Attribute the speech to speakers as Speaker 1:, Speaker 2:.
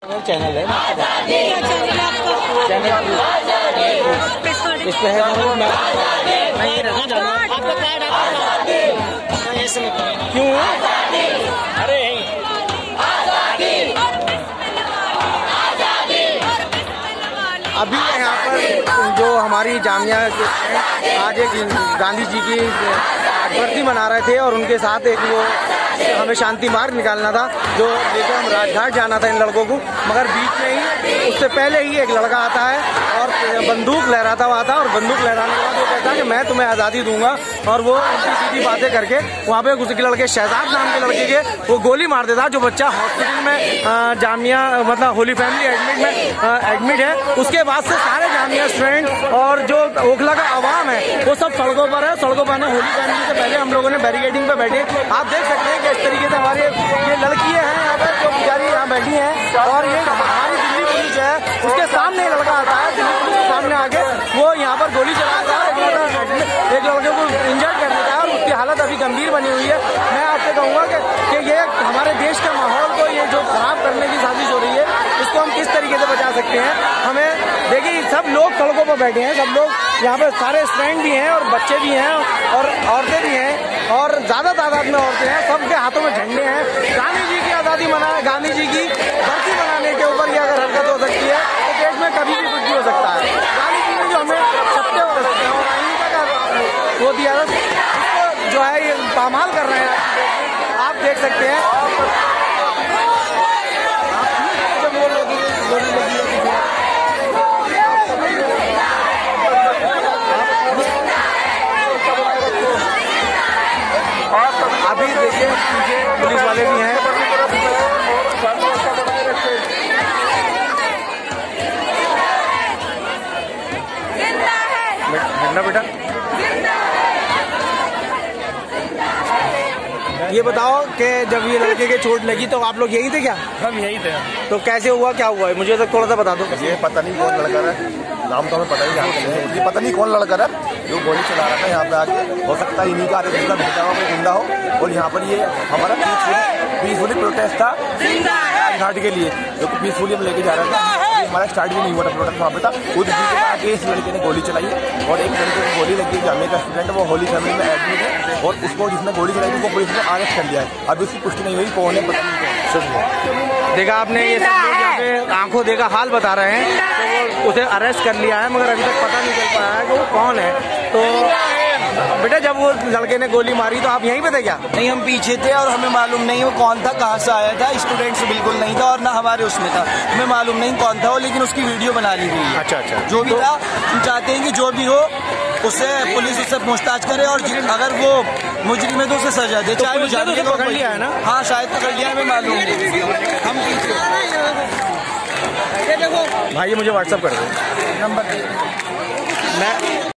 Speaker 1: Channel है,
Speaker 2: इस पे है
Speaker 1: क्यों?
Speaker 2: अरे
Speaker 1: अभी यहाँ पर जो हमारी जामिया आज एक गांधी जी की बरसी मना रहे थे और उनके साथ एक वो हमें शांति मार्ग निकालना था जो लेकर हम राजघाट जाना था इन लड़कों को, मगर बीच में ही उससे पहले ही एक लड़का आता है और बंदूक लहराता हुआ आता है और बंदूक लहराने के बाद वो कहता है कि मैं तुम्हें आज़ादी दूंगा और वो उल्टी सीधी बातें करके वहाँ पे उस लड़के शहजाद नाम के लड़के के वो गोली मार देता, जो बच्चा हॉस्पिटल में जामिया मतलब होली फैमिली एडमिट है। उसके बाद से सारे जामिया स्टूडेंट और जो ओखला का आवाम है वो सब सड़कों पर है। सड़कों पर होली फैमिली से पहले हम लोगों ने बैरिकेडिंग पे बैठे, आप देख सकते हैं कि इस तरीके से हमारे ये लड़कियां हैं यहाँ पर जो बेचारी यहाँ बैठी हैं और ये हमारी दिल्ली पुलिस है उसके सामने लड़का आता है, दिल्ली पुलिस के सामने आके वो यहाँ पर गोली चलाता है, एक लड़के को इंजर्ड कर देता है और उसकी हालत अभी गंभीर बनी हुई है। मैं आपसे कहूँगा कि ये हमारे देश के माहौल को ये जो खराब करने की साजिश हो रही है इसको हम किस तरीके से बचा सकते हैं। हमें देखिए सब लोग सड़कों पर बैठे हैं, सब लोग यहाँ पे सारे स्टूडेंट भी हैं और बच्चे भी हैं और औरतें भी हैं और ज़्यादा तादाद में औरतें हैं, सबके हाथों में झंडे हैं। गांधी जी की आज़ादी गांधी जी की बरसी मनाने के ऊपर ये अगर हरकत हो सकती है तो देश में कभी भी कुछ भी हो सकता है। गांधी जी ने जो हमें सत्य और अहिंसा का वो दिया था जो है ये पामाल कर रहे हैं, आप देख सकते हैं। अभी देखिए पीछे पुलिस वाले भी हैं। बेटा ये बताओ कि जब ये लड़के के चोट लगी तो आप लोग यही थे क्या?
Speaker 2: हम यही थे।
Speaker 1: तो कैसे हुआ, क्या हुआ है मुझे तो थोड़ा सा बता दो।
Speaker 3: ये पता नहीं कौन लड़का है, नाम तो हमें पता ही नहीं, ये पता नहीं कौन लड़का है जो गोली चला रहा था यहाँ पे आके। हो सकता है इन्हीं का दूसरा भेजा हुआ कोई गुंडा हो और यहाँ पर ये हमारा पीसफुली प्रोटेस्ट था घाट के लिए जो कि पीसफुली हम लेके जा रहे थे। हमारा स्टार्ट भी नहीं हुआ था प्रोटेस्ट वहाँ पे था, खुद आगे इस लड़के ने गोली चलाई और एक लड़के को गोली लगी, जामिया का स्टूडेंट वो होली फैमिली में एडमिट है और उसको जिसने गोली चलाई उसको पुलिस ने अरेस्ट कर लिया है। अभी उसकी पुष्टि नहीं हुई कौन है, पता नहीं कौन।
Speaker 1: देखा आपने, ये सब लोग यहाँ पे आंखों देखा हाल बता रहे हैं तो वो उसे अरेस्ट कर लिया है मगर अभी तक पता नहीं चल पाया है कि वो कौन है। तो बेटा जब वो लड़के ने गोली मारी तो आप यहीं पे थे क्या?
Speaker 4: नहीं, हम पीछे थे और हमें मालूम नहीं वो कौन था, कहाँ से आया था, स्टूडेंट से बिल्कुल नहीं था और ना हमारे उसमें था, हमें मालूम नहीं कौन था वो, लेकिन उसकी वीडियो बना ली गई है।
Speaker 1: अच्छा
Speaker 4: जो भी था हम चाहते हैं कि जो भी हो उससे पुलिस उससे पूछताछ करे और अगर वो मुजरिम है तो उसे सजा दे, चाहे वो जाने को
Speaker 1: पकड़ लिया है ना?
Speaker 4: हाँ शायद पकड़ लिया, हमें मालूम नहीं, हम
Speaker 1: भाई मुझे व्हाट्सएप कर दो
Speaker 4: नंबर
Speaker 1: मैं